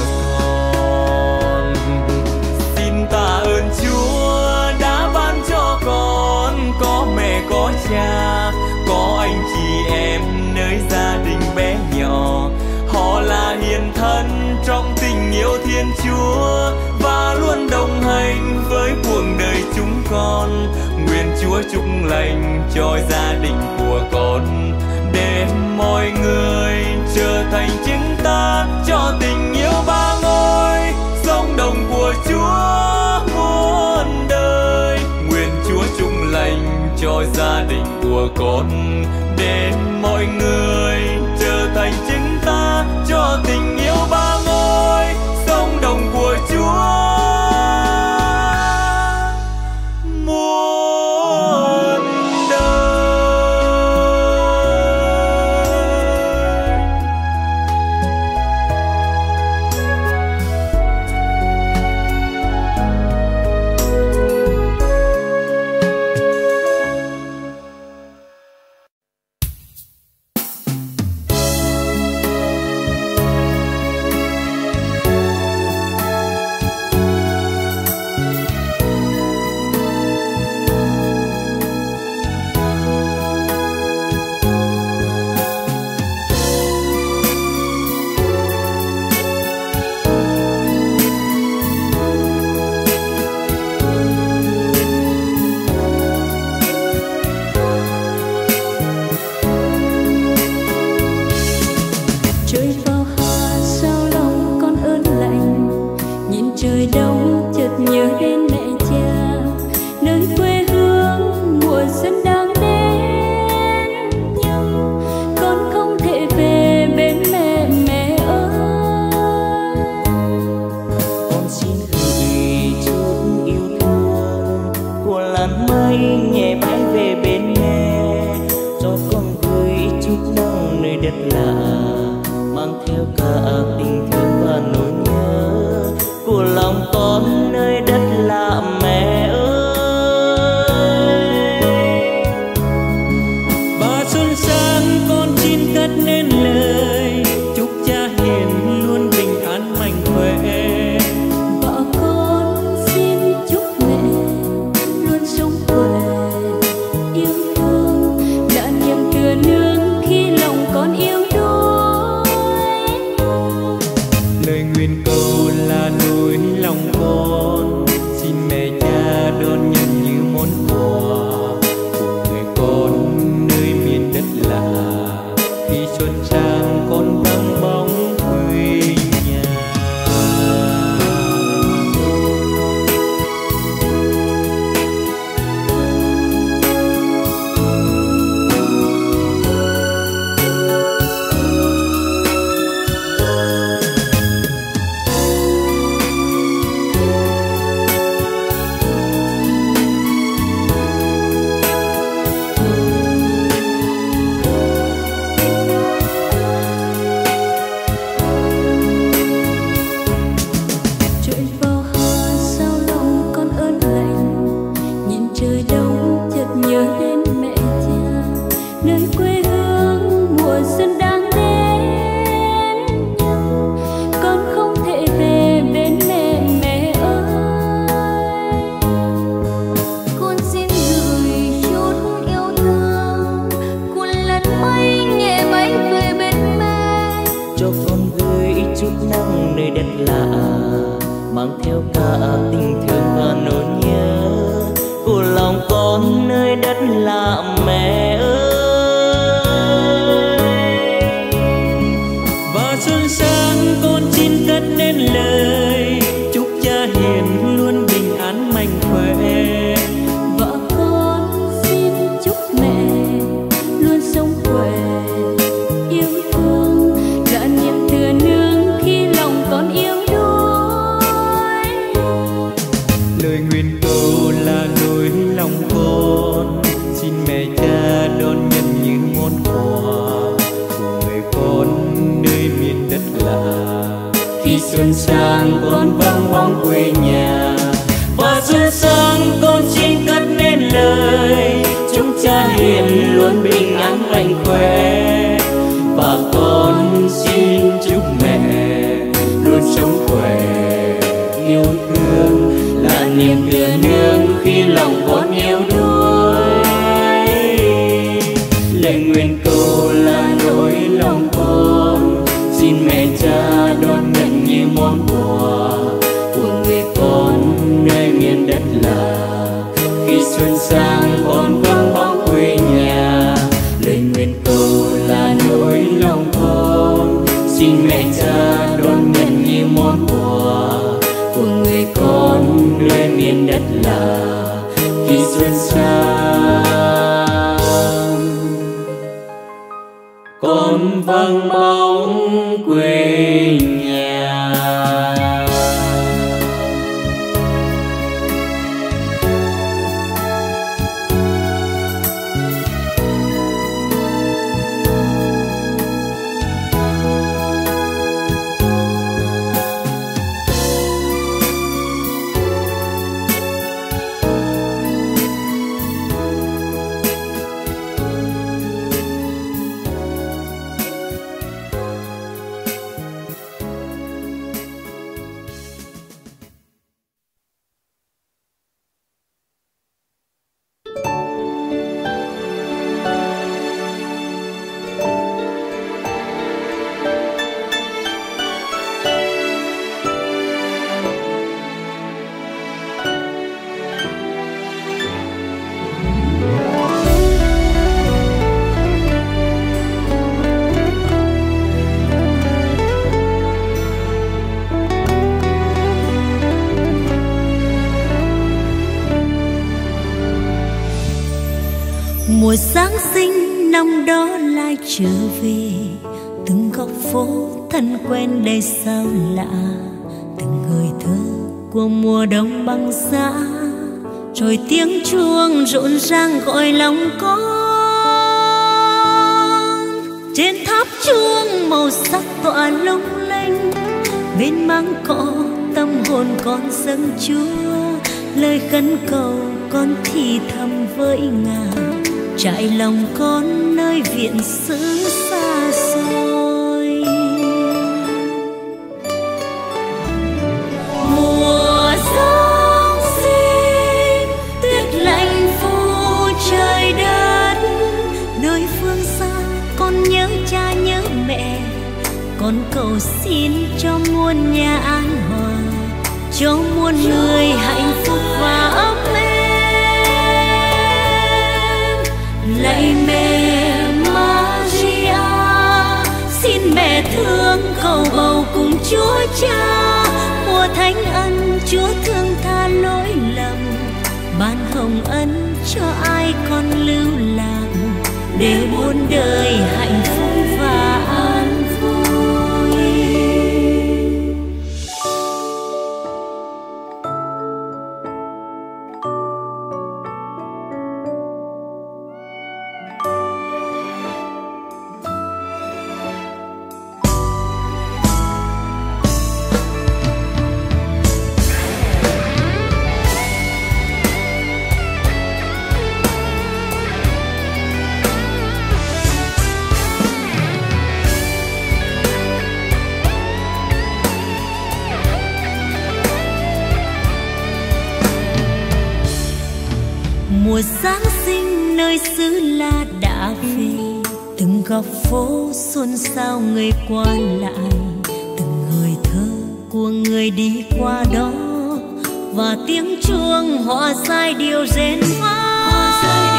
con. Xin tạ ơn Chúa đã ban cho con có mẹ có cha, có anh chị em nơi gia đình bé nhỏ. Họ là hiền thân trong tình yêu Thiên Chúa và luôn đồng hành với cuộc đời chúng con. Nguyện Chúa chúc lành cho gia đình của con, để mọi người trở thành chính ta cho tình yêu ba ngôi sông đồng của Chúa muôn đời. Nguyện Chúa chúc lành cho gia đình của con, để mọi người trở thành chính ta cho tình yêu ba ngôi sông đồng của Chúa muôn đời. xuân đang đến, nhưng con không thể về bên mẹ. Mẹ ơi, con xin gửi chút yêu thương của làn mây nhẹ bay về bên mẹ, cho con gửi chút nắng nơi đất lạ, mang theo cả tình thương và nỗi nhớ của lòng con nơi đất lạ. Mẹ ơi, và xuân sang con xin cất nên lời chúc cha hiền luôn bình an mạnh khỏe. và con xin chúc mẹ luôn sống khỏe yêu thương, là niềm thừa nương khi lòng con yếu đuối. Lời nguyện cầu là nỗi lòng con, xin mẹ cha đón nhận như món quà của người con nơi miền đất lạ. Khi xuân sang con vắng bóng quê nhà. Trôi vào hà sao lòng con ớn lạnh, nhìn trời đông chợt nhớ đến mẹ cha nơi quê hương. Mùa xuân đang đến, nhưng con không thể về bên mẹ. Mẹ ơi, con xin gửi chút yêu thương của làn mây nhẹ bay về bên mẹ, Cho con gửi chút nắng nơi đất lạ, mang theo cả tình thương và nỗi nhớ của lòng con nơi đất lạ. Mẹ ơi, và xuân sang con xin cất nên lời chúc cha hiền luôn bình an mạnh khỏe. và con xin chúc mẹ luôn sống khỏe yêu thương, là niềm thừa nương khi lòng con yếu đuối. Lời nguyện cầu là nỗi lòng con, xin mẹ cha đón nhận như món quà của người con nơi miền đất lạ. Khi xuân sang con vắng bóng quê nhà, và xuân sang con xin cất nên lời chúc cha hiền luôn bình an mạnh khỏe. Và con xin chúc mẹ luôn sống khỏe yêu thương, là niềm thừa nương khi lòng con yếu đuối. Lời nguyện cầu là nỗi lòng con, xin mẹ cha đón nhận như món quà của người con nơi miền đất lạ. Khi xuân sang con vắng bóng quê nhà, lời nguyện cầu là nỗi lòng con, xin mẹ cha đón nhận như món quà của người con nơi miền đất lạ. Khi xuân sang con vắng bóng quê nhà. Mùa Giáng sinh năm đó lại trở về, từng góc phố thân quen đầy sao lạ, từng hơi thở của mùa đông băng giá, rồi tiếng chuông rộn ràng gọi lòng con. Trên tháp chuông màu sắc tỏa lung linh, bên máng cỏ tâm hồn con dâng Chúa, lời khấn cầu con thì thầm với Ngài, trải lòng con nơi viện xứ xa xôi. Mùa Giáng sinh tuyết lạnh phủ trời đất, nơi phương xa con nhớ cha nhớ mẹ, con cầu xin cho muôn nhà an hòa, cho muôn người hạnh phúc và ấm êm. Lạy mẹ Maria, xin mẹ thương cầu bầu cùng Chúa Cha, mùa thánh ân Chúa thương tha lỗi lầm, ban hồng ân cho ai con lưu lạc, để muôn đời hạnh phúc và an vui. Mùa Giáng sinh nơi xứ La đã về, từng góc phố xôn xao người qua lại, từng hơi thở của người đi qua đó, và tiếng chuông hòa giai điệu rền vang.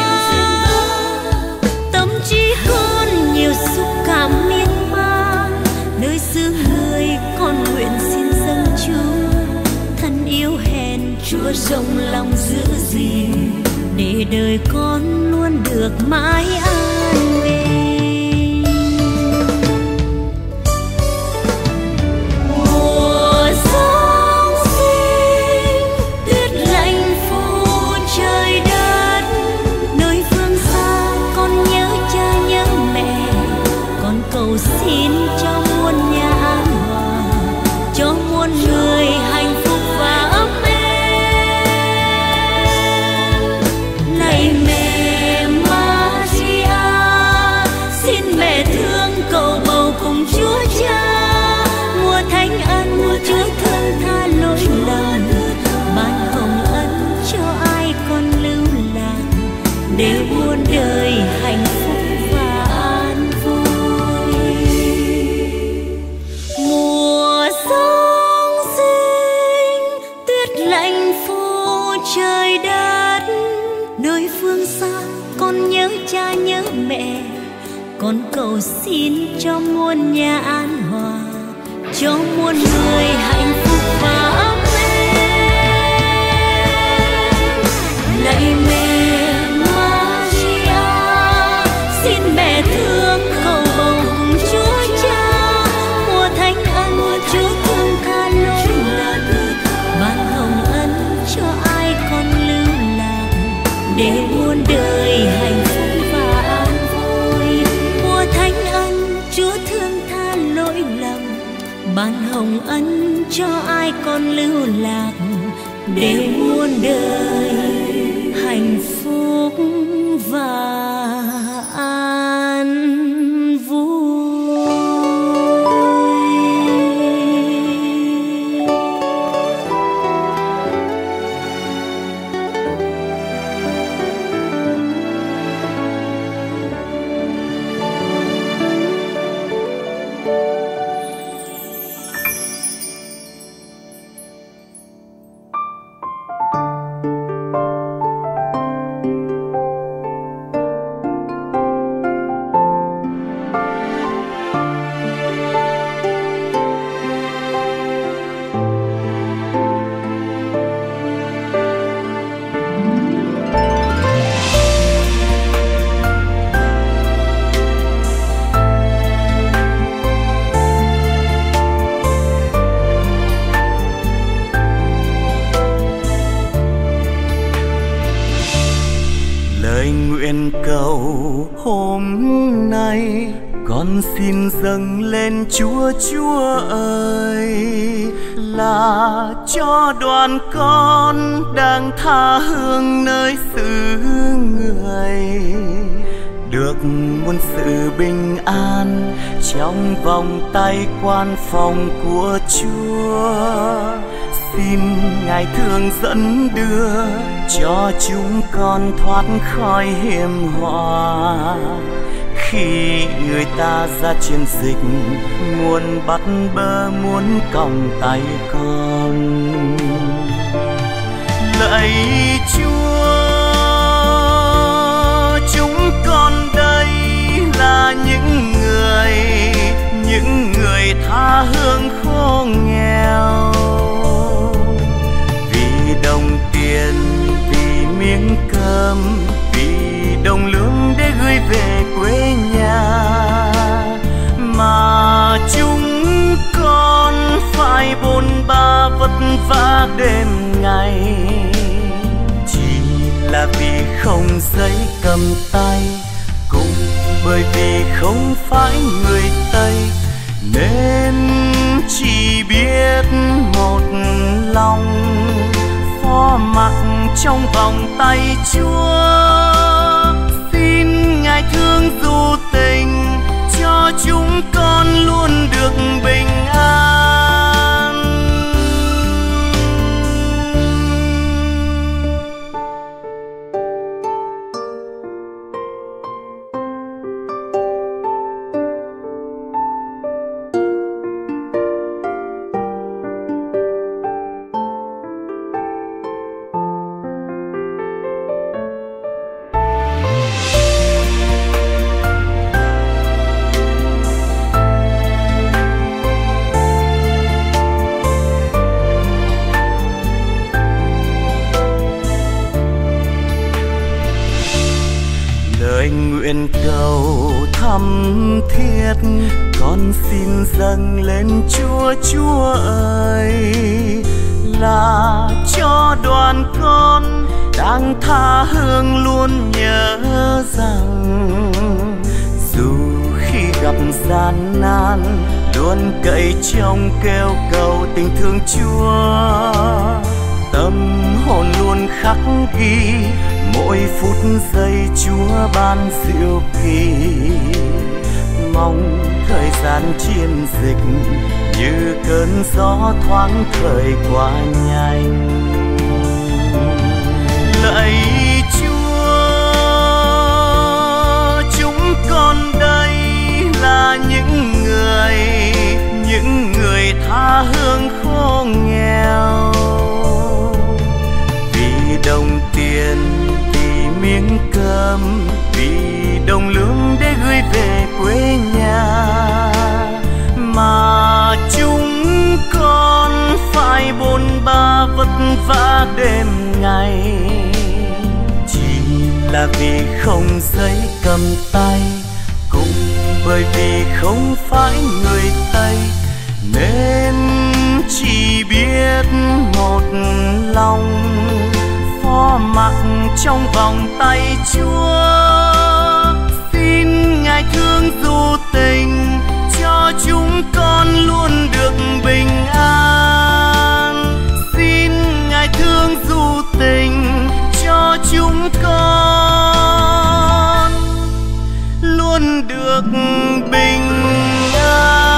Tâm trí con nhiều xúc cảm miên man, nơi xứ người con nguyện xin dâng Chúa, thân yêu hèn Chúa rộng lòng giữ gìn, để đời con luôn được mãi an bình. Mùa Giáng sinh tuyết lạnh phủ trời đất, nơi phương xa con nhớ cha nhớ mẹ, con cầu xin cho muôn nhà an hòa, cho muôn người hạnh phúc và ấm êm. Lạy mẹ Maria, xin mẹ thương cầu bầu cùng Chúa Cha, mùa thánh ân Chúa thương tha lỗi lầm, ban hồng ân cho ai con lưu lạc, để muôn đời hạnh phúc và an vui. Mùa Giáng sinh tuyết lạnh phủ trời đất, nơi phương xa con nhớ cha nhớ mẹ, con cầu xin cho muôn nhà an hòa, cho muôn người hạnh phúc và ấm êm. Lạy mẹ Maria, xin mẹ thương cầu bầu cùng Chúa Cha, mùa thánh ân Chúa thương tha lỗi lầm, ban hồng ân cho ai con lưu lạc, để muôn đời hạnh phúc và an vui. Mùa thánh ân Chúa thương tha lỗi lầm, ban hồng ân cho ai con lưu lạc, để muôn đời hạnh phúc và an vui. lời nguyện cầu hôm nay con xin dâng lên Chúa. Chúa ơi, là cho đoàn con đang tha hương nơi xứ người, được muôn sự bình an trong vòng tay quan phòng của Chúa. Xin Ngài thương dẫn đưa cho chúng con thoát khỏi hiểm họa, khi người ta ra chiến dịch muốn bắt bớ muốn còng tay con. Lạy Chúa, chúng con đây là những người tha hương khổ nghèo, vì đồng tiền, vì miếng cơm, vì đồng lương để gửi về quê nhà, mà chúng con phải bôn ba vất vả đêm ngày, chỉ là vì không giấy cầm tay, cũng bởi vì không phải người Tây, nên chỉ biết một lòng phó mặc trong vòng tay Chúa. Xin Ngài thương dù tình cho chúng con luôn được bình an. Nguyện cầu thắm thiết con xin dâng lên Chúa. Chúa ơi, là cho đoàn con đang tha hương luôn nhớ rằng, dù khi gặp gian nan luôn cậy trông kêu cầu tình thương Chúa, tâm hồn luôn khắc ghi mỗi phút giây Chúa ban diệu kỳ. Mong thời gian chiến dịch như cơn gió thoáng thời qua nhanh. Lạy Chúa, chúng con đây là những người tha hương khổ nghèo, vì đồng tiền, vì miếng cơm, vì đồng lương để gửi về quê nhà, mà chúng con phải bôn ba vất vả đêm ngày, chỉ là vì không giấy cầm tay, cũng bởi vì không phải người Tây, nên chỉ biết một lòng phó mặc trong vòng tay Chúa. Xin Ngài thương dù tình cho chúng con luôn được bình an. Xin Ngài thương dù tình cho chúng con luôn được bình an.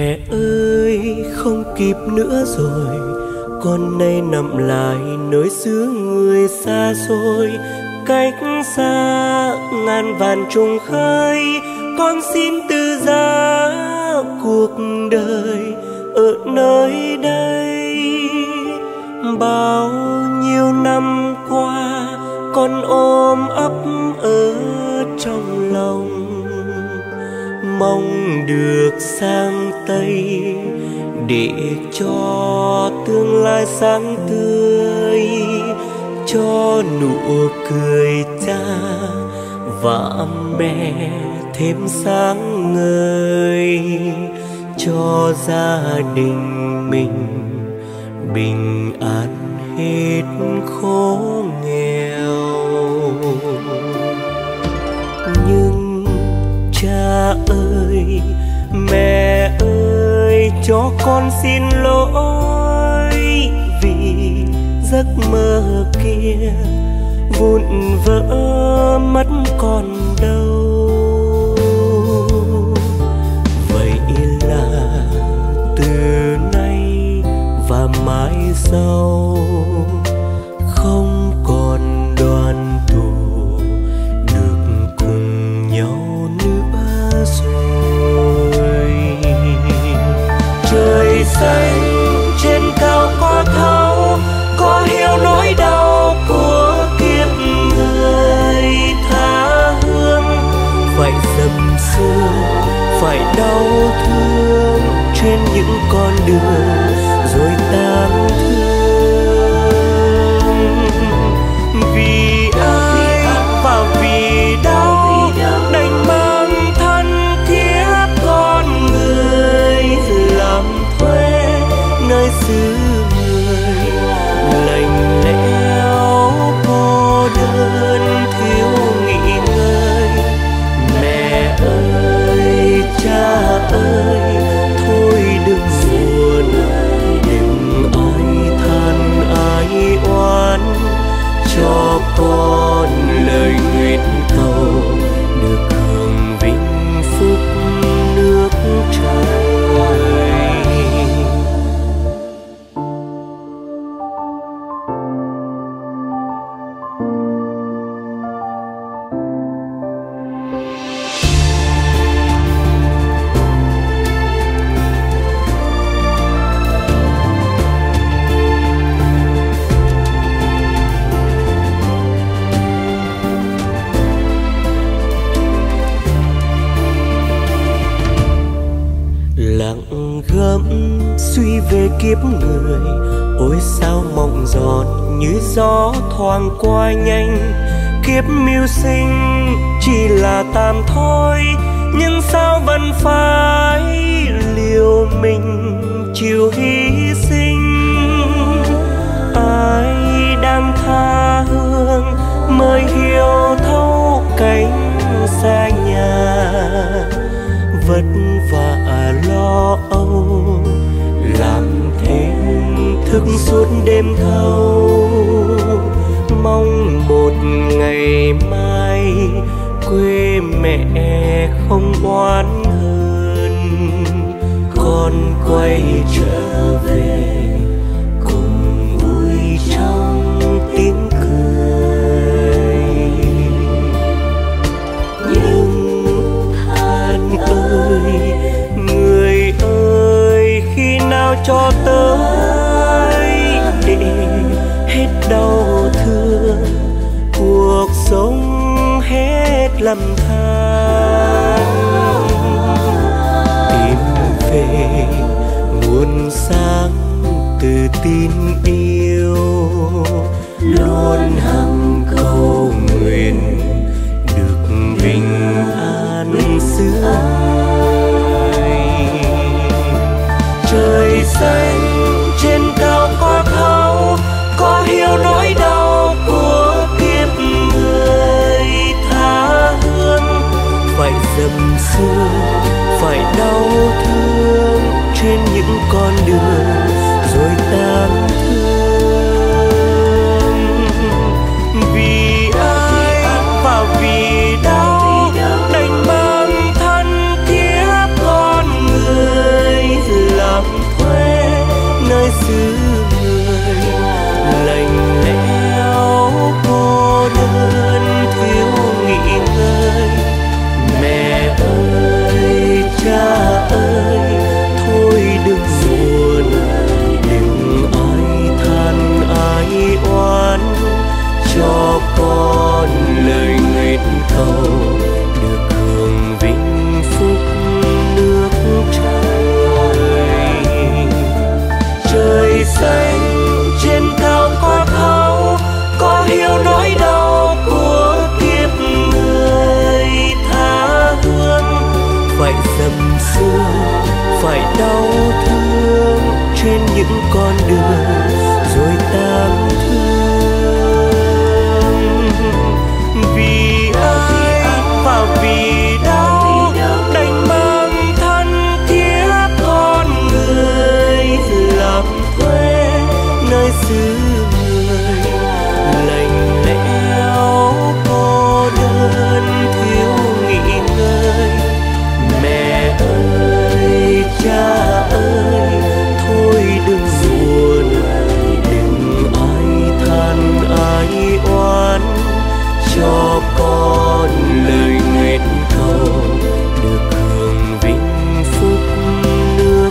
Mẹ ơi không kịp nữa rồi, con nay nằm lại nơi xứ người xa xôi. Cách xa ngàn vạn trùng khơi, con xin từ giá cuộc đời ở nơi đây. Bao nhiêu năm qua con ôm ấp ở trong lòng, mong được sang Tây để cho tương lai sáng tươi, cho nụ cười cha và mẹ thêm sáng ngời, cho gia đình mình bình an hết khổ nghèo. Nhưng cha ơi mẹ ơi cho con xin lỗi, vì giấc mơ kia vụn vỡ mất còn đâu. Vậy là từ nay và mãi sau không còn đoàn tụ được cùng nhau nữa rồi. Trời xanh trên cao có thấu, có hiểu nỗi đau của kiếp người tha hương. Phải dầm sưa, phải đau thương trên những con đường rồi tang thương. Vì ai và vì đâu đành mang thân kiếp con người làm thuê nơi xứ người lạnh lẽo cô đơn thiếu nghỉ ngơi. Mẹ ơi cha ơi thôi đừng buồn, đừng ai than ai oán, cho con lời nguyện cầu được hưởng vinh phúc nước trời. Lặng gấm suy về kiếp người, ôi sao mộng giọt như gió thoảng qua nhanh. Kiếp mưu sinh chỉ là tạm thôi, nhưng sao vẫn phải liều mình chịu hy sinh. Ai đang tha hương mới hiểu thấu cánh xa nhà, vất vả lo âu làm thêm thức suốt đêm thâu. Mong một ngày mai quê mẹ không oán hờn, con quay trở về cùng vui trong tiếng cười. Nhưng than ơi người ơi, khi nào cho tới để hết đau thương, cuộc sống hết lầm than. Tìm về nguồn sáng từ tin yêu, luôn hằng cầu nguyện được bình an xứ người. Trời xanh trên cao có thấu, có hiểu nỗi đau của kiếp người tha hương. Phải dầm sưa, phải đau thương trên những con đường rồi tang thương. Vì ai và vì đâu đành mang thân kiếp con người xưa phải đau thương trên những con đường rồi tang thương. Vì ai và vì đau đành mang thân kiếp con người làm thuê nơi xứ người lạnh lẽo cô đơn thiếu nghỉ ngơi. Mẹ ơi cha ơi thôi đừng buồn, đừng ai than ai oán, cho con lời nguyện cầu được hưởng vinh phúc nước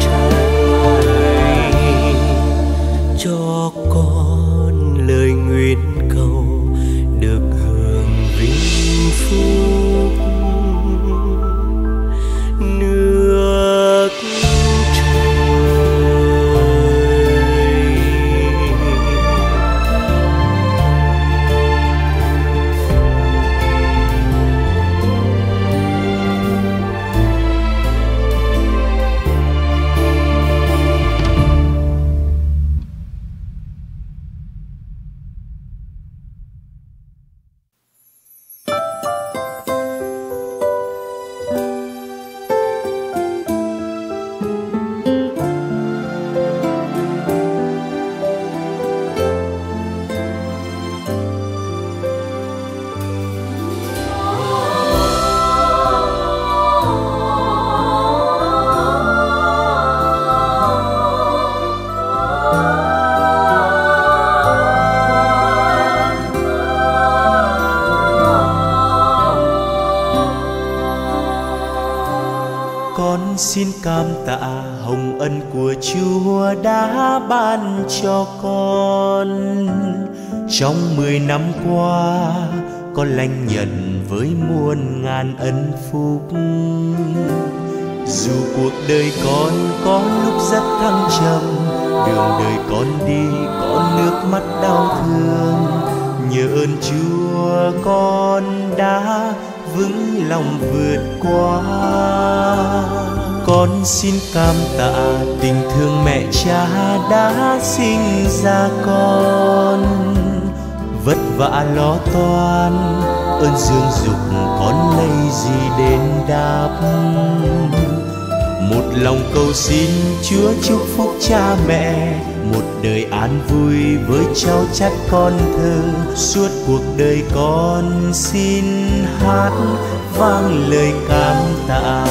trời. Cho con lời nguyện cầu được hưởng vinh phúc nước trời. Con xin cảm tạ hồng ân của Chúa đã ban cho con. Trong 10 năm qua, con lãnh nhận với muôn ngàn ân phúc. Dù cuộc đời con có lúc rất thăng trầm, đường đời con đi có nước mắt đau thương, nhờ ơn Chúa con đã vững lòng vượt qua. Con xin cảm tạ tình thương mẹ cha đã sinh ra con, vất vả lo toan ơn dương dục con lấy gì đền đáp. Một lòng cầu xin Chúa chúc phúc cha mẹ, một đời an vui với cháu chắt con thơ. Suốt cuộc đời con xin hát vang lời cảm tạ.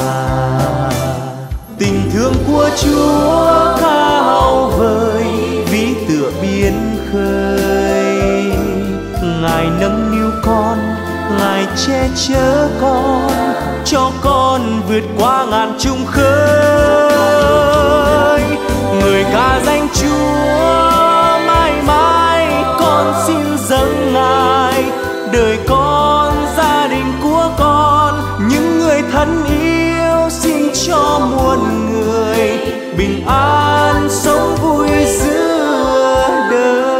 Tình thương của Chúa cao vời vĩ tựa biển khơi. Ngài nâng niu con, Ngài che chở con, cho con vượt qua ngàn trùng khơi. Người ca danh Chúa mãi mãi con xin dâng Ngài. Đời con, gia đình của con, những người thân yêu xin cho muôn người bình an sống vui giữa đời.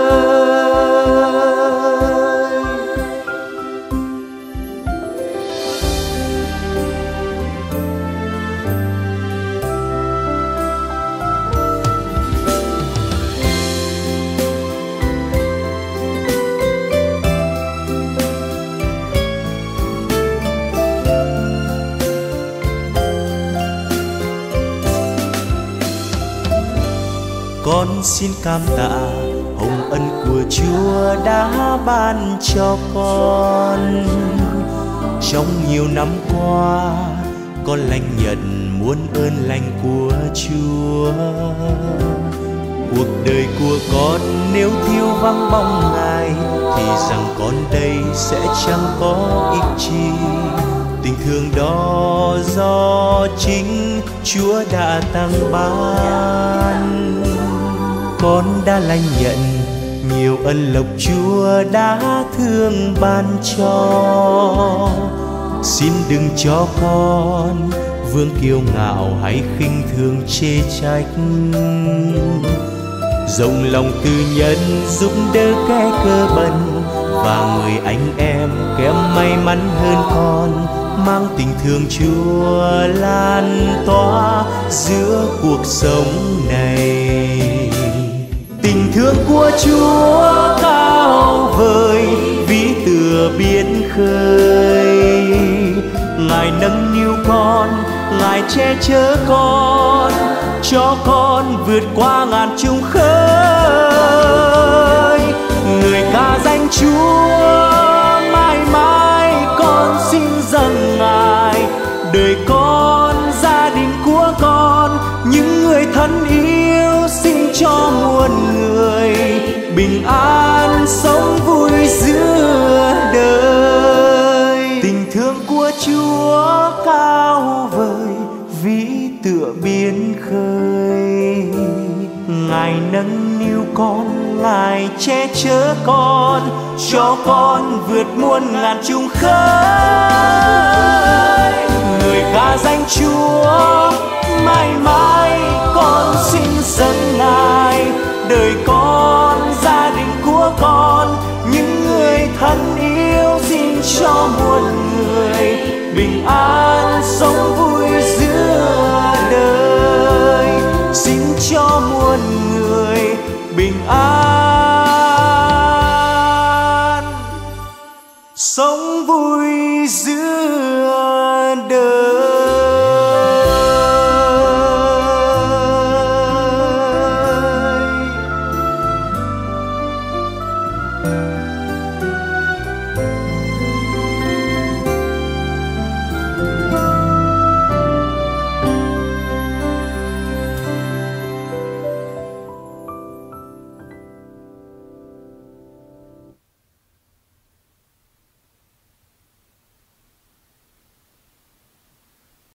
Con xin cảm tạ hồng ân của Chúa đã ban cho con. Trong nhiều năm qua, con lãnh nhận muôn ơn lành của Chúa. Cuộc đời của con nếu thiếu vắng bóng Ngài, thì rằng con đây sẽ chẳng có ích chi. Tình thương đó do chính Chúa đã tăng ban. Con đã lãnh nhận nhiều ân lộc Chúa đã thương ban cho. Xin đừng cho con vương kiêu ngạo hay khinh thường chê trách. Rộng lòng từ nhân giúp đỡ kẻ cơ bần, và người anh em kém may mắn hơn con. mang tình thương Chúa lan tỏa giữa cuộc sống này. Tình thương của Chúa cao vời vĩ tựa biển khơi. Ngài nâng niu con, Ngài che chở con, cho con vượt qua ngàn trùng khơi. Người ca danh Chúa mãi mãi con xin dâng Ngài. Đời con, gia đình của con, những người thân yêu xin cho muôn người bình an sống vui giữa đời. Tình thương của Chúa cao vời vĩ tựa biển khơi. Ngài nâng niu con, Ngài che chở con, cho con vượt muôn ngàn trùng khơi. Người ca danh Chúa mãi mãi con xin dâng Ngài. Đời con, gia đình của con, những người thân yêu xin cho muôn người bình an sống vui giữa đời. Xin cho muôn người bình an